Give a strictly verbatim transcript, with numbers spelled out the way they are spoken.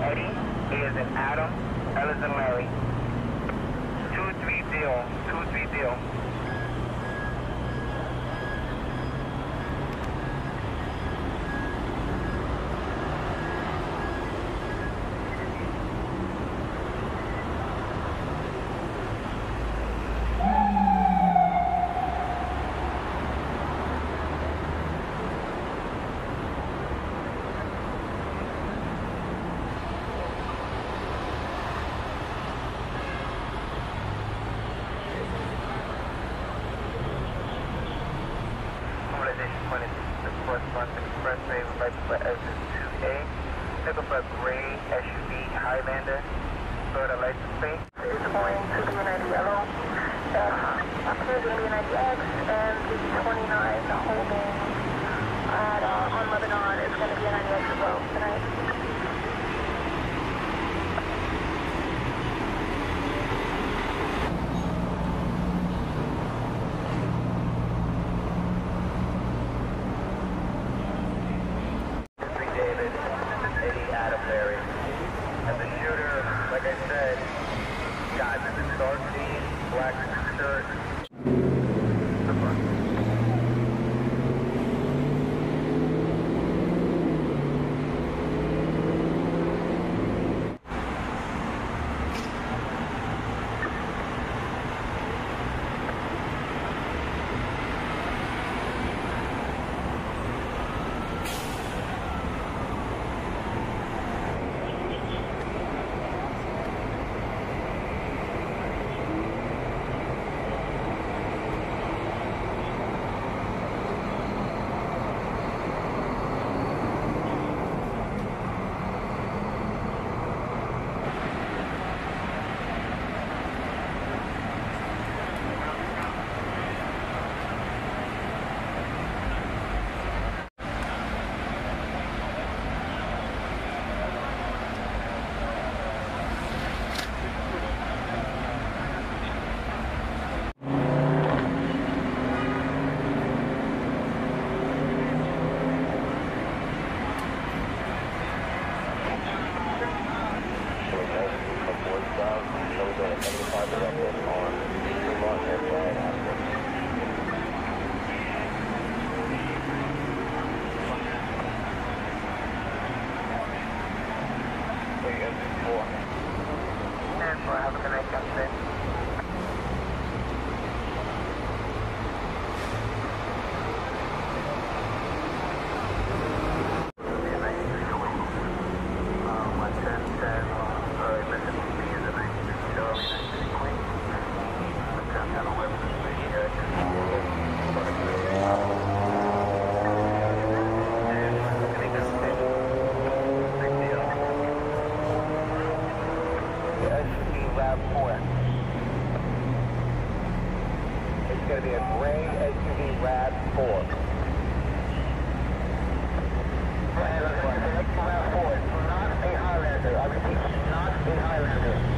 Eddie, A is in Adam, L is in Larry. two three zero, two three zero. Cross Bronx Expwy, requested for exit two A. Pick up a gray S U V Highlander, Florida license plate. It's going to be an I D yellow. Uh, up here is going to be an I D X, and the twenty-nine holding at, uh, on Lebanon is going to be an I D X as well tonight. And the shooter, like I said, got dark jeans, black shirt. Have a good night, Captain. It's going to be a gray S U V RAV four. RAV four. It's not a Highlander. I repeat, not a Highlander.